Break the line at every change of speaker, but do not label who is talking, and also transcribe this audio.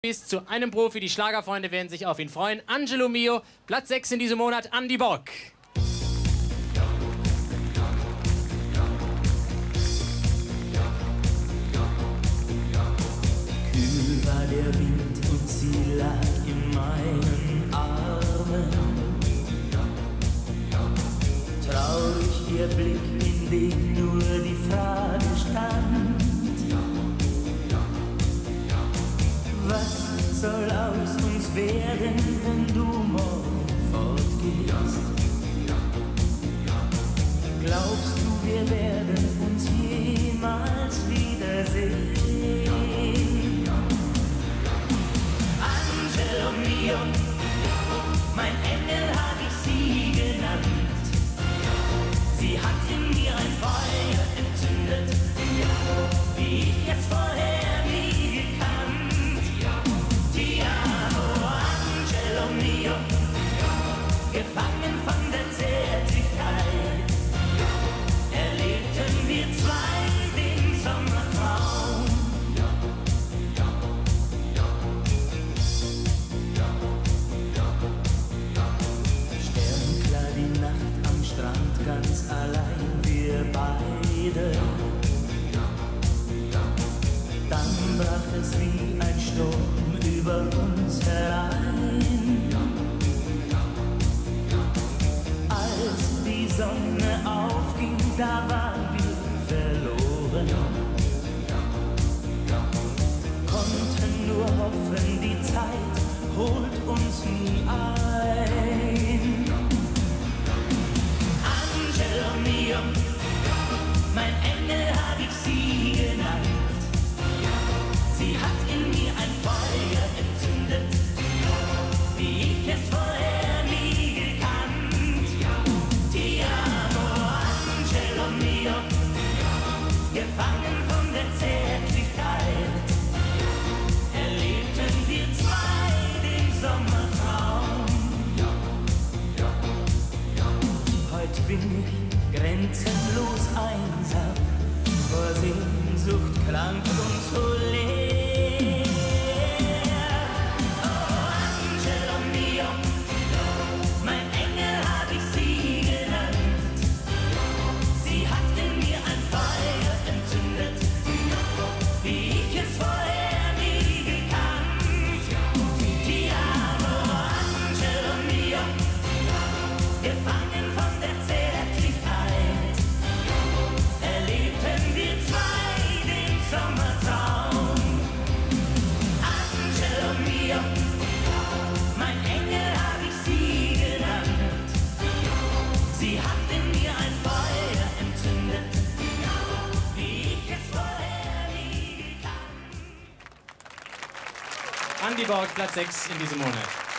Bis zu einem Profi. Die Schlagerfreunde werden sich auf ihn freuen. Angelo Mio, Platz 6 in diesem Monat, Andy Bock.
Kühl war der Wind und sie lag in meinen Armen. Traurig ihr Blick, in dem nur die Frage stand: Was soll aus uns werden, wenn du morgen fortgehst? Glaubst du, wir werden uns jemals wiedersehen? Angelo Mio, mein Engel hab ich sie genannt. Sie hat in mir ein Feuer entzündet, wie ich es vorher nie gekannt. Ti amo, Angelo Mio, gefangen von der Zärtlichkeit, erlebten wir zwei den Sommertraum. Sternklar die Nacht am Strand, ganz allein wir beide. Dann brach es wie ein Sturm über uns herein. Als die Sonne aufging, da waren wir verloren. Konnten nur hoffen, die Zeit holt uns nie ein. Angelo Mio, mein Engel hab ich sie genannt. Sie hat in mir ein Feuer entzündet, wie ich es vorher nie gekannt. Ti amo, Angelo Mio, gefangen von der Zärtlichkeit, erlebten wir zwei den Sommertraum. Heute bin ich grenzenlos einsam, vor Sehnsucht krank und so leer. Oh, Angelo Mio, mein Engel hab ich sie genannt. Sie hat in mir ein Feuer entzündet, wie ich es vorher nie gekannt. Ti amo, Angelo Mio, gefangen von der Zärtlichkeit, erlebten wir zwei den Sommertraum. Angelo Mio, mein Engel hab ich sie genannt. Sie hat in mir ein Feuer entzündet, wie ich es vorher nie gekannt.
Andy Bock, Platz 6 in diesem Monat.